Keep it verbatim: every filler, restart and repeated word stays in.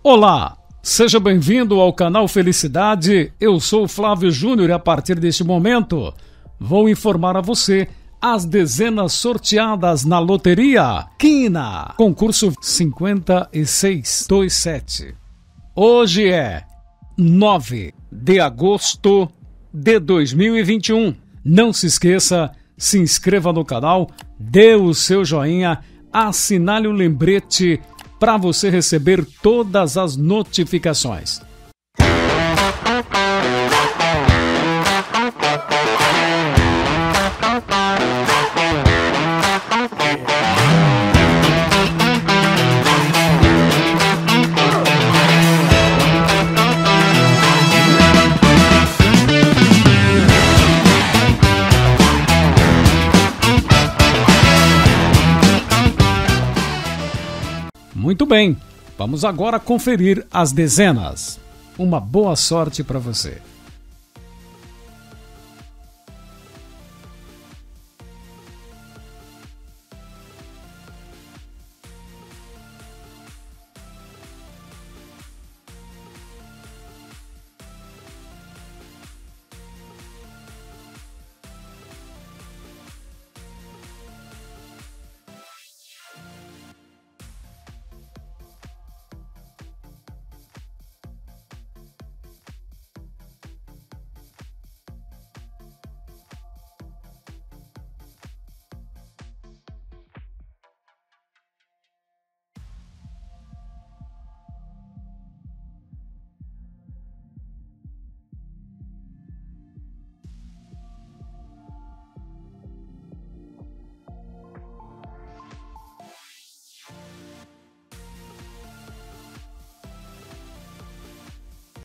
Olá, seja bem-vindo ao canal Felicidade. Eu sou o Flávio Júnior e a partir deste momento vou informar a você as dezenas sorteadas na loteria Quina, concurso cinco seis dois sete. Hoje é nove de agosto de dois mil e vinte e um. Não se esqueça, se inscreva no canal, dê o seu joinha, assinale o lembrete para você receber todas as notificações. Muito bem, vamos agora conferir as dezenas. Uma boa sorte para você.